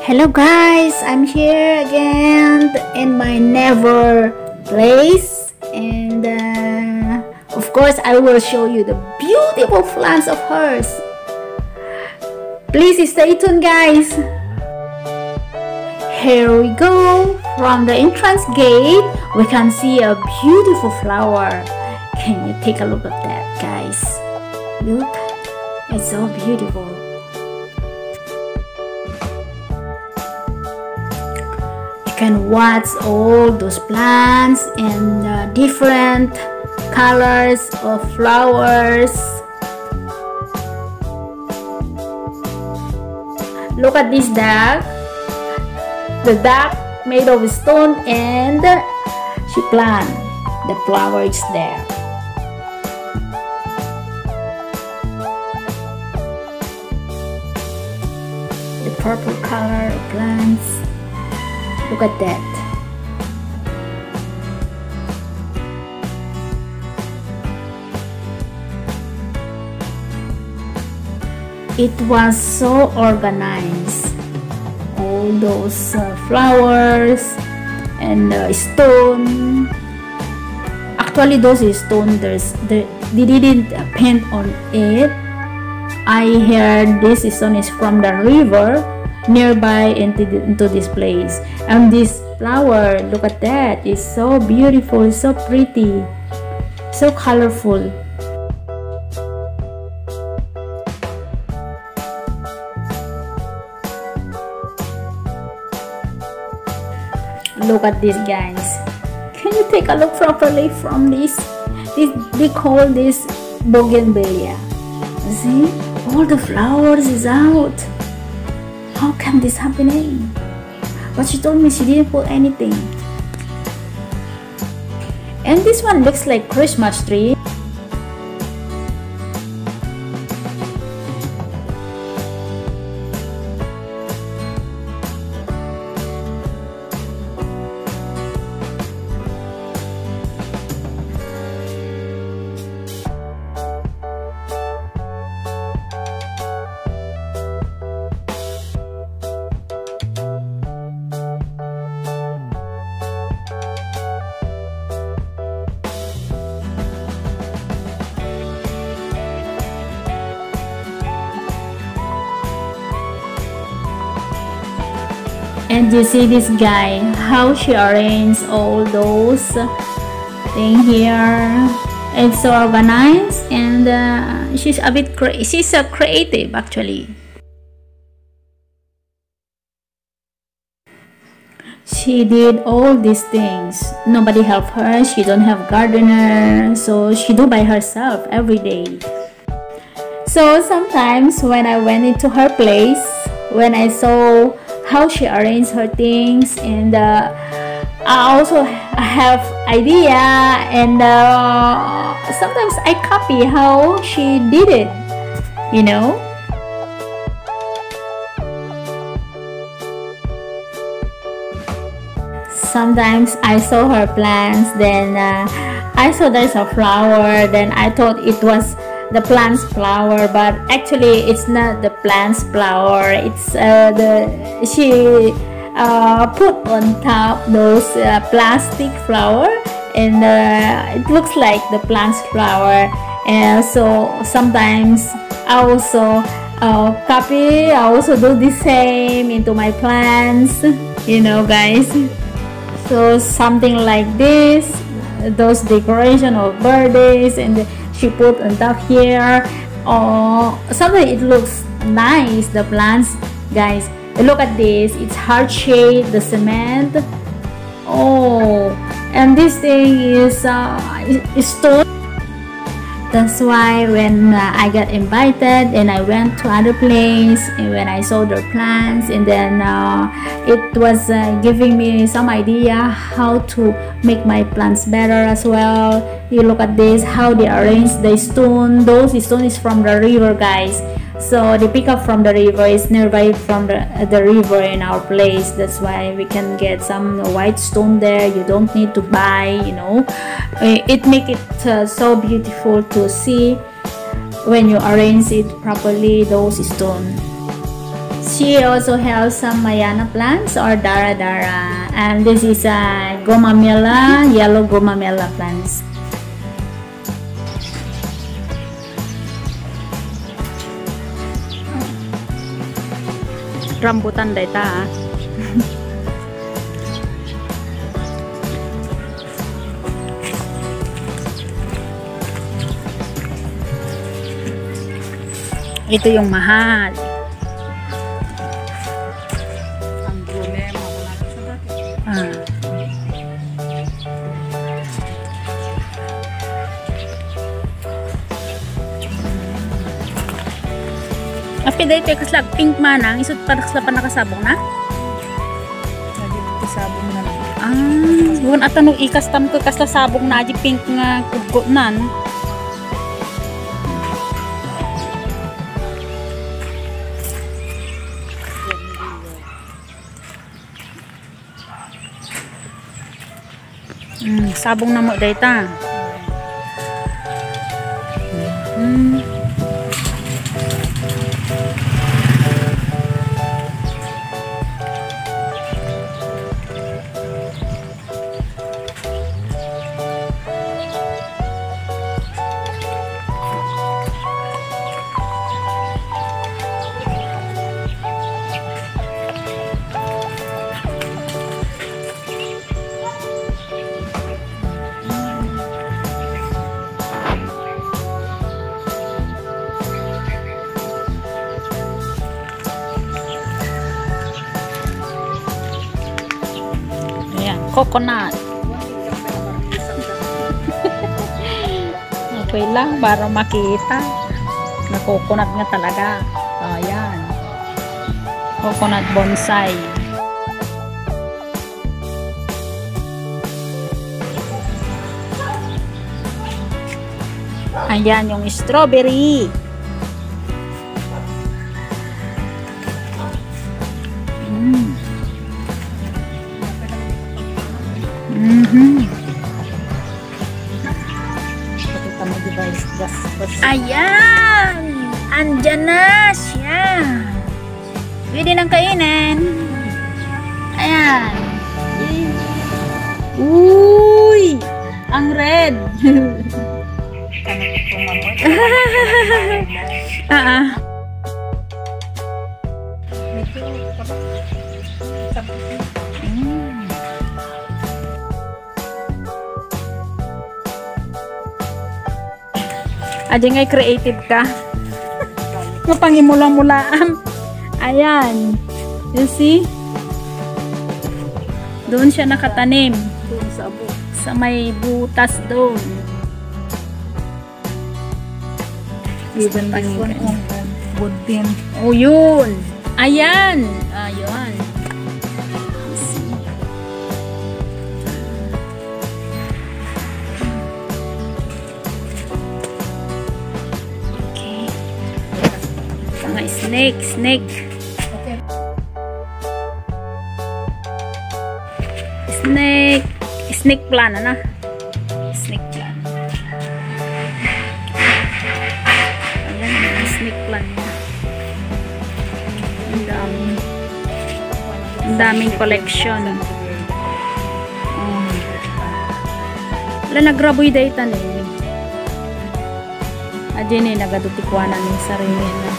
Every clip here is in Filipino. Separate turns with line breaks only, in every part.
Hello guys, I'm here again in my neighbor place, and of course I will show you the beautiful plants of hers. Please stay tuned guys. Here we go. From the entrance gate we can see a beautiful flower. Can you take a look at that guys? Look, it's so beautiful. You can watch all those plants and different colors of flowers. Look at this duck. The duck made of stone, and she planted the flowers there. The purple color of plants. Look at that. It was so organized. All those flowers and stone. Actually, those stone, they didn't paint on it. I heard this stone is from the river nearby into this place, and this flower, look at that, it's so beautiful, so pretty, so colorful. Look at this guys. Can you take a look properly from this they call this bougainvillea. See, all the flowers is out. How come this happening? But she told me she didn't put anything. And this one looks like Christmas tree. And you see this guy, how she arranged all those things here. It's so organized, and she's a bit she's so creative actually. She did all these things. Nobody helped her. She don't have gardener, so she do by herself every day. So sometimes when I went into her place, when I saw how she arranged her things, and I also have idea, and sometimes I copy how she did it, you know. Sometimes I saw her plants, then I saw there's a flower, then I thought it was the plant's flower, but actually it's not the plant's flower. It's she put on top those plastic flower, and it looks like the plant's flower. And so sometimes I also copy. I also do the same into my plants, you know guys. So something like this, those decoration of birthdays, and she put on top here. Oh, sometimes it looks nice, the plants guys. Look at this, it's heart shape, the cement. Oh, and this thing is stone. That's why when I got invited and I went to other place, and when I saw their plants, and then it was giving me some idea how to make my plants better as well. You look at this, how they arrange the stone. Those stone is from the river guys. So they pick up from the river. It's nearby from the river in our place. That's why we can get some white stone there. You don't need to buy, you know. It make it so beautiful to see when you arrange it properly, those stone. She also has some Mayana plants or Dara Dara, and this is a Gomamela, yellow Gomamela plants. Rambutan data. Ito yung mahal.
Ang problema wala sa dati.
Api dahil tayo kaslag pink manang, isot pa nakasabong na?
Sabong na lang.
Buwan at anong ikastam ko kasla sabong na di pink nga kuggot nan. Sabong na mo data. Coconut. Okay lang para makita na coconut nga talaga. Ayan. Coconut bonsai. Ayan yung strawberry. Ayan! Andyan na siya! Pwede nang kainin. Ayan! Uy! Ang red! Adi ngay creative ka. Mapangimula-mulaan. Ayan. You see? Doon siya nakatanim.
Doon sa abo.
Sa may butas doon.
Even this one on wood bin.
Oh, yun. Ayan. Ayan. Snake.
Okay.
Snake plant na. Snake plant. Ayan, snake plant. Ang daming collection. Wala nagraboy dayta ni. Adi ni nagadutikwanan ni sarili na.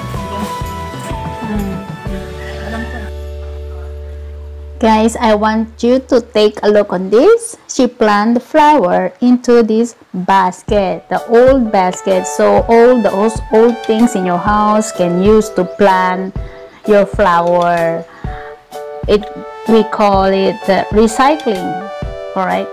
Guys, I want you to take a look on this. She planted the flower into this basket, the old basket. So all those old things in your house can use to plant your flower. We call it recycling. Alright.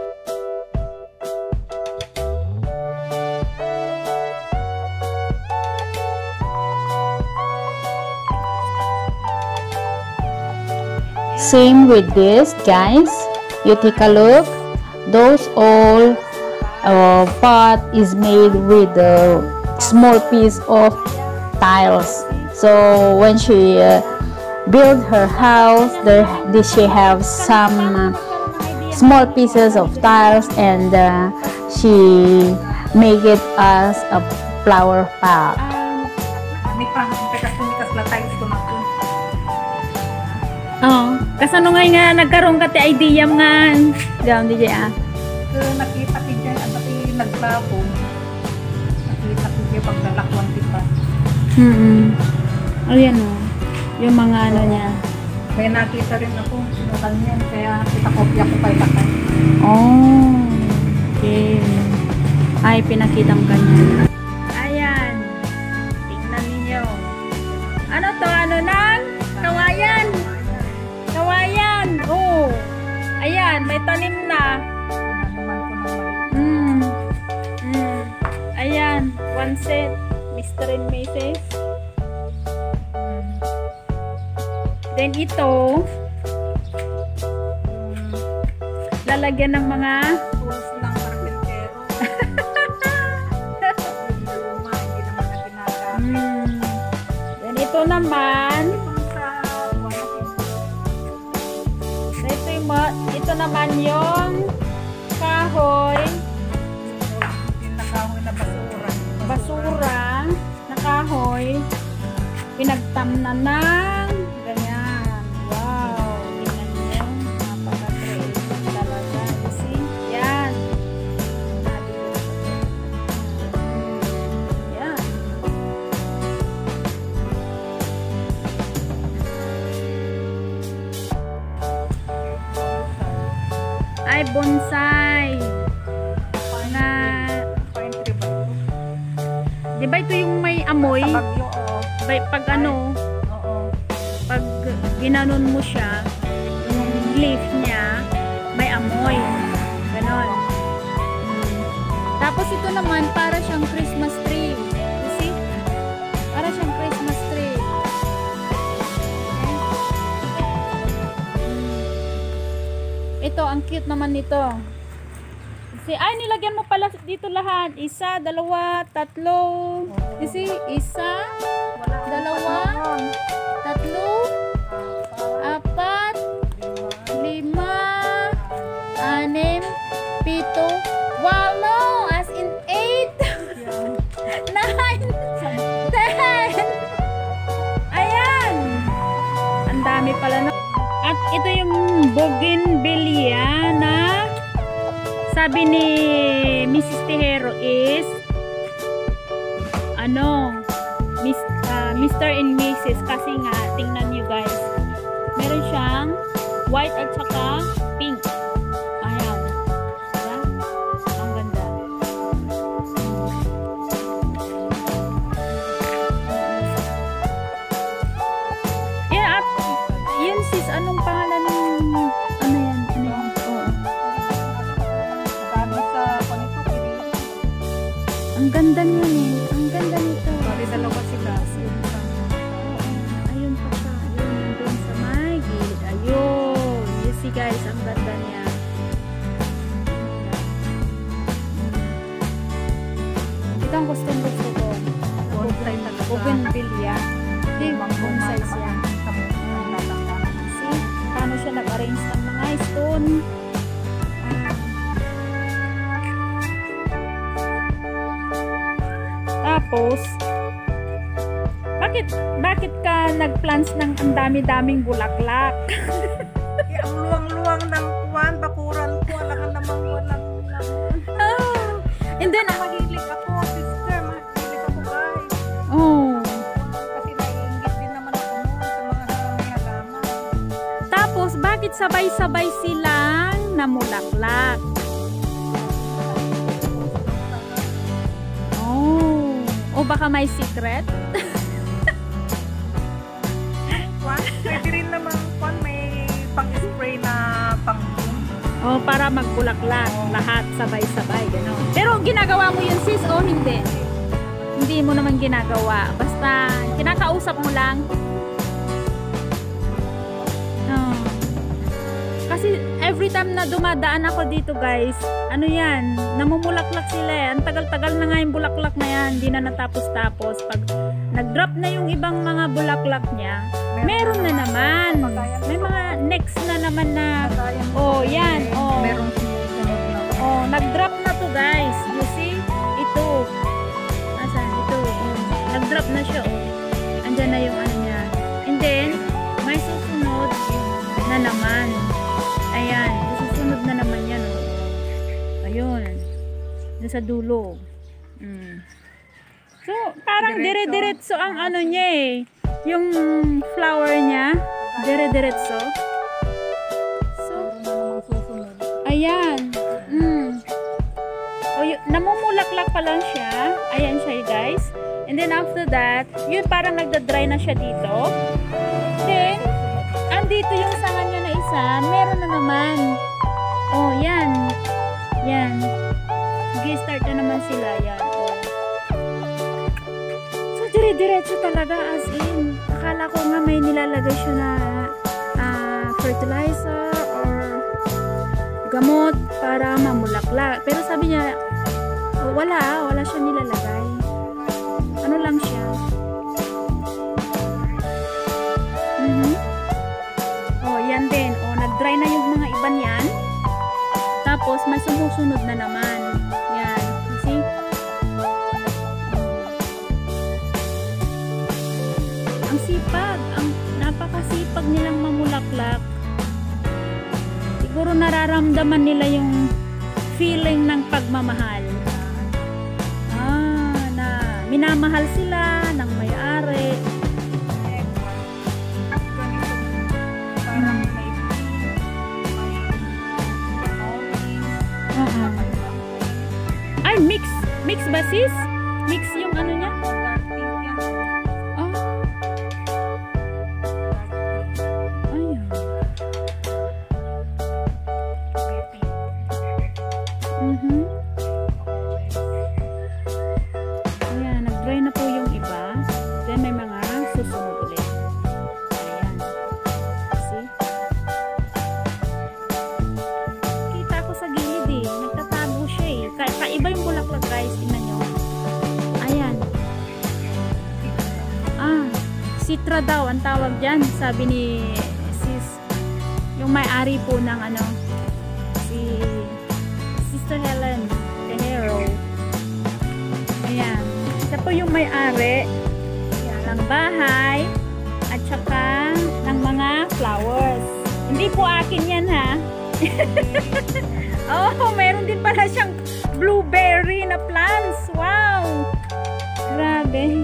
Same with this, guys. You take a look. Those all pot is made with a small piece of tiles. So when she built her house, she have some small pieces of tiles, and she make it as a flower pot.
May pang, tekas la tiles ko na. Kasano nga nagkaroon ka ti idea nga. Gawin di ah.
Nakita ko dyan, at pati naglabo. Nakita ko dyan paglalakwan diba.
Ayan o. Yung mga ano niya.
May nakita rin ako, sinukan yan, kaya kita kopya ko kay Lakay.
Oh. Okay. Ay, pinakitang kanya. Ayan. Tingnan ninyo. Ano to? Ano nang? Kawayan. Kawayan. Oh. Ayan, may tanim na.
Pinanuman ko ng mali.
Ayan, one set. Mr. and Mrs. Then ito, lalagyan ng mga
Tools ng karpentero. Luma, hindi naman na ginagamit.
Then ito naman,
Itong sa
ito naman yung kahoy,
yung nakahoy na basura.
basura na kahoy, pinagtam na ng ganyan. Wow, tingnan nyo, napaka-creative talaga. You see? Yan. Yan. Ay, bonsai. Mga,
Pine tree ba ito?
di ba ito yung may amoy?
Sa Bagyo, oo.
Pag ano,
Oo.
pag ginanon mo siya, yung leaf niya, may amoy. Ganon. Tapos ito naman, para siyang Christmas tree. You see? Para siyang Christmas tree. Ito, ang cute naman nito. See, ay, nilagyan mo pala dito lahat. Isa, dalawa, tatlo. You see? Isa, dalawa, tatlo, apat, lima, anim, pito, walo, as in 8, 9, 10. Ayan. Ang dami pala na. At ito yung bougainvillea na sabi ni Mrs. Tejero is ano, Mr. and Mrs. kasi nga, tingnan nyo guys, meron siyang white at saka pink. Ayan. Ayan. Ang ganda. Yeah, at yun sis, anong pangalan ng ano yan? Ano yan? Oo.
Dami sa panito, pinili.
Ang ganda niya eh. Ang ganda nito.
Bali, dalawa sila.
Ayun pa pa. Ayun, doon sa may gilid. Ayun. You see guys, ang ganda niya. Ito ang gustong gusto ko.
Bonsai talaga.
Bougainvillea. Hindi, bonsai siya. See? Paano siya nag-arrange ng mga stone. Tapos, bakit ka nag-plants ng ang dami-daming bulaklak?
Ang luwang-luwang ng kuwan, bakuran ko, alangan namang walang
And then,
mahilig ako, sister, mahilig ako guys.
oh.
Kasi naiingit din naman ako noon sa mga halaman.
Tapos, bakit sabay-sabay silang namulaklak? Oh. O baka may secret?
Kwan, pwede rin naman kwan, may pang-spray na pang-boom.
O para magbulaklak. Lahat sabay-sabay. Ganon. Pero ginagawa mo yun sis o hindi? Hindi mo naman ginagawa. Basta kinakausap mo lang. Oh. Kasi every time na dumadaan ako dito guys, ano yan, namumulaklak sila eh. Ang tagal-tagal na nga yung bulaklak na yan, hindi na natapos-tapos. Pag nag-drop na yung ibang mga bulaklak niya, meron na naman. May mga next na naman na, oh yan, oh.
Merong sumusunod na.
Oh, nag-drop na to guys. You see? Ito. Asan? Ito. Oh. Nag-drop na siya. Oh. Andyan na yung ano niya. And then, may susunod. na naman. Ayan, susunod na naman yan. Oh. Ayun. Nasa dulo. So, parang dire-diretso ang ano niya eh. Yung flower niya, dire-diretso. So, ayan. O, namumulaklak pa lang siya. Ayan siya guys. And then after that, yun parang nagda-dry na siya dito. Then, andito yung sanga niya na isa, meron na naman. Oh, yan. Yan. Nag-start na naman sila. Yan. Oh. So, dire-diretso talaga as in. Akala ko nga may nilalagay siya na fertilizer or gamot para mamulaklak. Pero sabi niya, oh, wala siya nilalagay. Ano lang siya. Oh, yan din. Oh, nag-dry na yung mga iba niyan. Tapos, may sumusunod na naman. Yan. You see? Ang sipag. Napakasipag nilang mamulaklak. Siguro nararamdaman nila yung feeling ng pagmamahal. Na minamahal sila ng may-ari. Ay, mix ba sis? Mix yung ano niya? Oh. Ayan. Ayan, nag-dry na po yung iba. Then may mga susunod ulit. Ayan. See? Kita ko sa gilid eh. Nagtatago siya eh. Kaiba yung bulaklak guys. Tingnan nyo. Ayan. Citra daw ang tawag dyan. Sabi ni sis, yung may-ari po ng ano, si Sister Helen Tenero. Ayan. Siya po yung may-ari ng bahay at saka ng mga flowers. Hindi po akin yan ha. Oh, mayroon din pala siyang blueberry na plants. Wow! Grabe.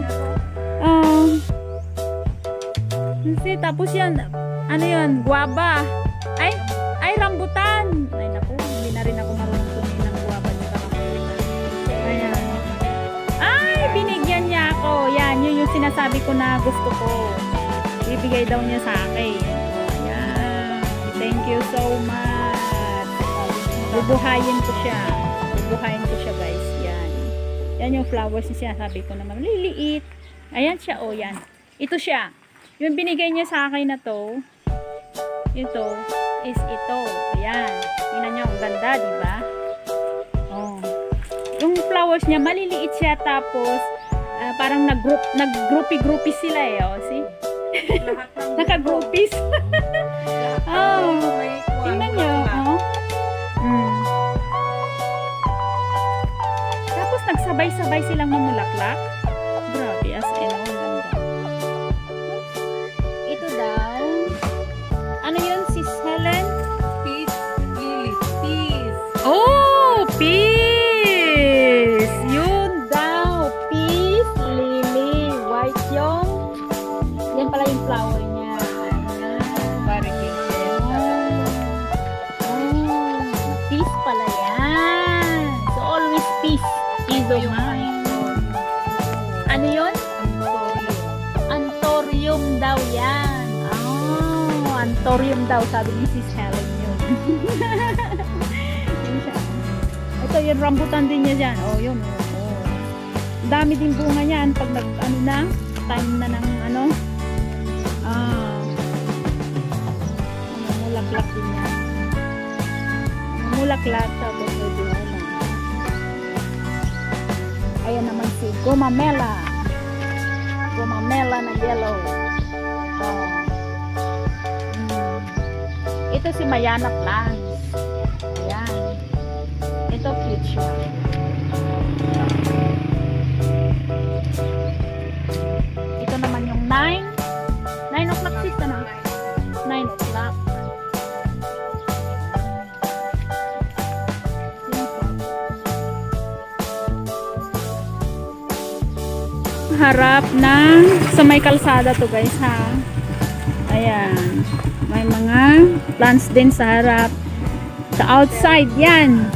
Kasi tapos yan, ano yun, guava. Ay, rambutan. Ay, naku, hindi na rin ako marunong kunin ng guava at rambutan. Ayan. Ay, binigyan niya ako. Yan, yun yung sinasabi ko na gusto ko. Ibigay daw niya sa akin. Ayan. Thank you so much. Bubuhayin ko siya. Bubuhayin ko siya guys. Yan. Yan yung flowers na sinasabi ko naman. Liliit. Ayan siya. O, yan. Ito siya. Yung binigay niya sa akin na to, ito, is ito. Ayan. Tingnan nyo, ang ganda, diba? Oh. Yung flowers niya, maliliit siya, tapos, parang nag-groupy sila eh. Oh, see? Naka-groupies. Oh. Tingnan nyo, oh. Tapos, nagsabay-sabay silang mamulaklak. Grabe, as in, oh, ang ganda. Daw. Ano yun, sis Helen?
Peace lily. Peace.
Oh, peace! Yun daw. Peace lily. White yung. Yan pala yung flower niya. Oh, peace pala yan. So, always peace is of mind. Ano yun? Anthurium daw yan. Anthurium daw, sabi ni Sis Helen yun. Yun siya. Ito yung rambutan din niya dyan. Oh, yun. Oh. Dami din bunga niyan pag ano na, time na ng ano. Mulaklak din yan. Mulaklak tapos may bunga. Ayan naman si Gomamela. Gomamela na yellow. Oh. Ito si Mayana plants. Ayan. Ito cute siya. Ito naman yung 9 o'clock sis na. 9 o'clock. harap ng sa may kalsada to guys ha. Ayan. May mga plants din sa harap. Sa outside yan.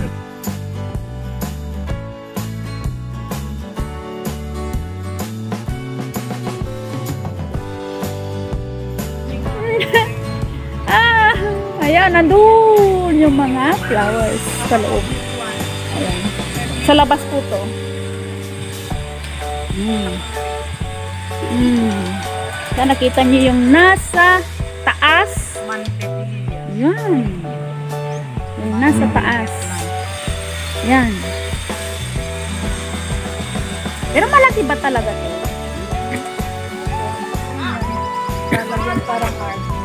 Ayan, nandun yung mga flowers sa loob. Ayan. Sa labas po to. Kaya nakita niyo yung nasa taas. Yan. Yung nasa taas. Yan. Pero malaki ba talaga to? Parang parang hard.